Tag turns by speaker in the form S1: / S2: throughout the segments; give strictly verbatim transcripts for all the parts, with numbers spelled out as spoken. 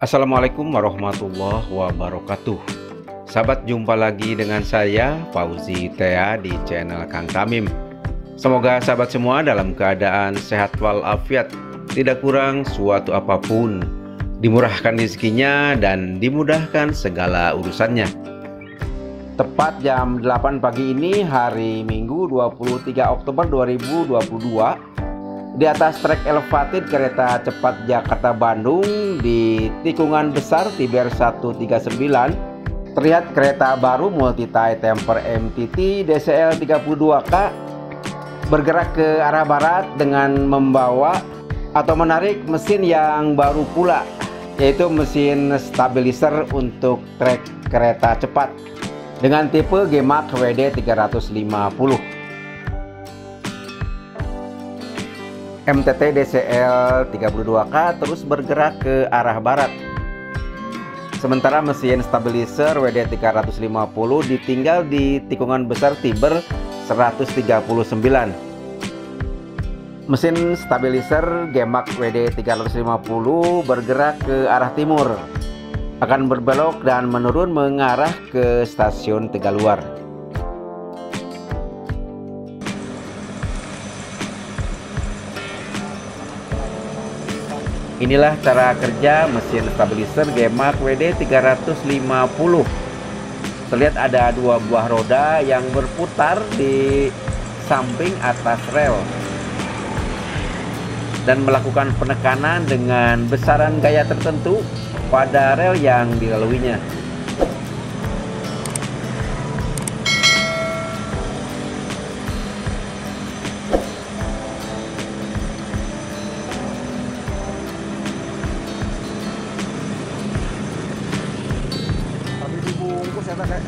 S1: Assalamualaikum warahmatullahi wabarakatuh. Sahabat, jumpa lagi dengan saya Fauzi Tea di channel Kang Tamim. Semoga sahabat semua dalam keadaan sehat walafiat, tidak kurang suatu apapun, dimurahkan rezekinya dan dimudahkan segala urusannya. Tepat jam delapan pagi ini, hari Minggu dua puluh tiga Oktober dua ribu dua puluh dua, di atas trek elevated kereta cepat Jakarta-Bandung di tikungan besar Tiber seratus tiga puluh sembilan, terlihat kereta baru multi-tie temper M T T D C L tiga puluh dua K bergerak ke arah barat dengan membawa atau menarik mesin yang baru pula, yaitu mesin stabilizer untuk trek kereta cepat dengan tipe G M A C W D tiga ratus lima puluh. M T T D C L tiga puluh dua K terus bergerak ke arah barat, sementara mesin stabilizer W D tiga ratus lima puluh ditinggal di tikungan besar Tiber seratus tiga puluh sembilan. Mesin stabilizer G M A C W D tiga ratus lima puluh bergerak ke arah timur, akan berbelok dan menurun mengarah ke stasiun Tegaluar. Inilah cara kerja mesin stabilizer G M A C W D tiga ratus lima puluh. Terlihat ada dua buah roda yang berputar di samping atas rel dan melakukan penekanan dengan besaran gaya tertentu pada rel yang dilaluinya. Habis dibungkus ya kayak.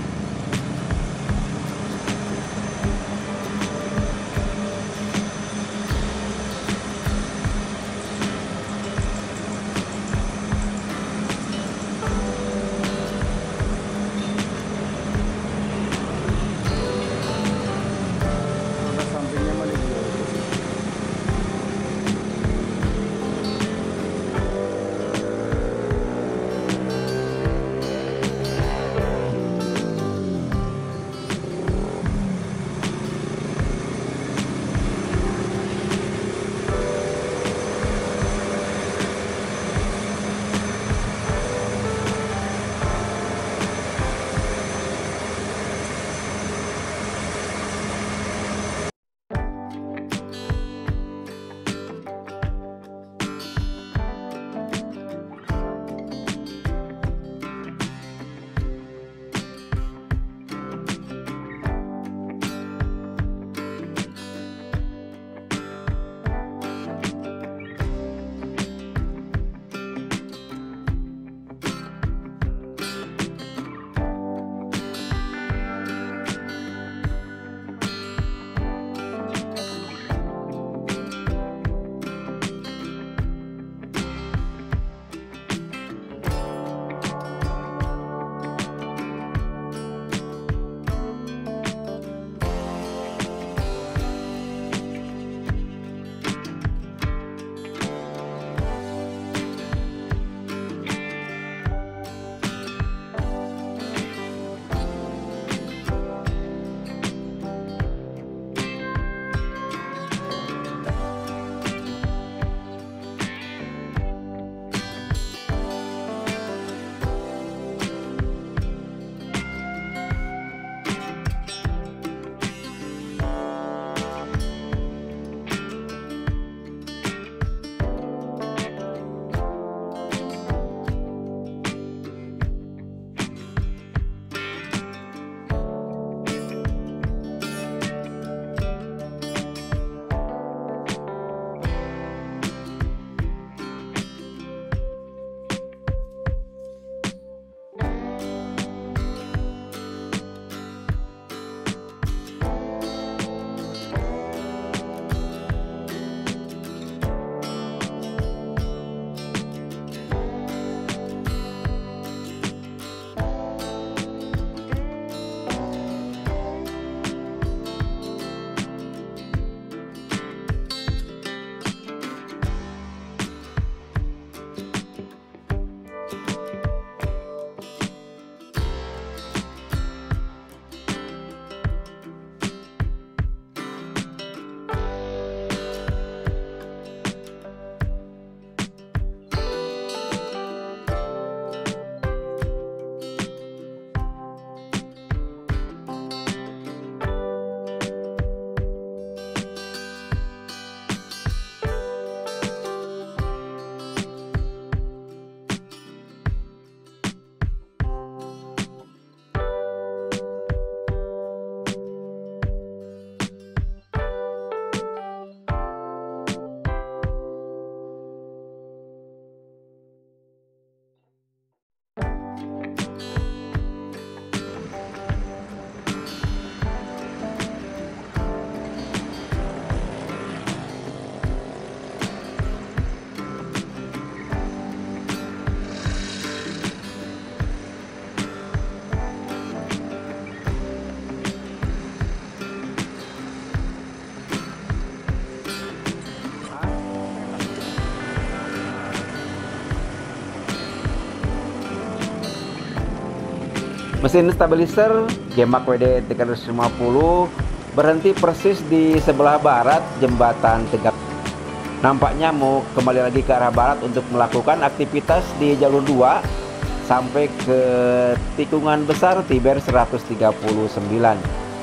S1: Mesin stabilizer Gemak W D tiga ratus lima puluh berhenti persis di sebelah barat jembatan Tegak. Nampaknya mau kembali lagi ke arah barat untuk melakukan aktivitas di jalur dua sampai ke tikungan besar Tiber seratus tiga puluh sembilan.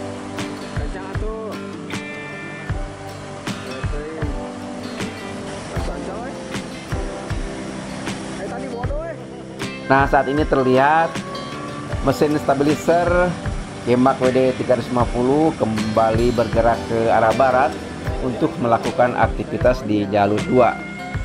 S1: Nah, saat ini terlihat mesin stabilizer Gemak W D tiga ratus lima puluh kembali bergerak ke arah barat untuk melakukan aktivitas di jalur dua.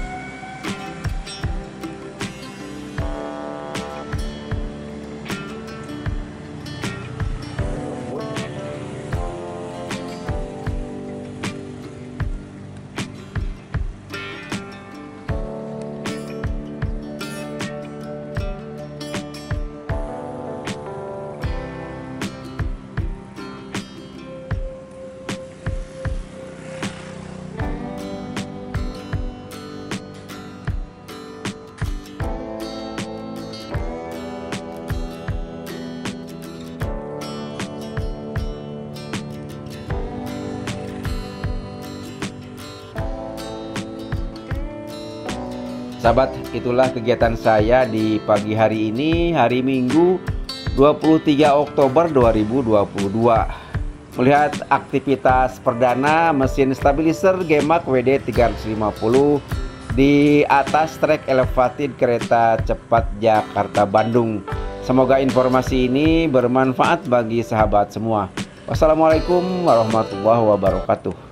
S1: Sahabat, itulah kegiatan saya di pagi hari ini, hari Minggu dua puluh tiga Oktober dua ribu dua puluh dua. Melihat aktivitas perdana mesin stabilizer Gemak W D tiga ratus lima puluh di atas trek elevated kereta cepat Jakarta-Bandung. Semoga informasi ini bermanfaat bagi sahabat semua. Wassalamualaikum warahmatullahi wabarakatuh.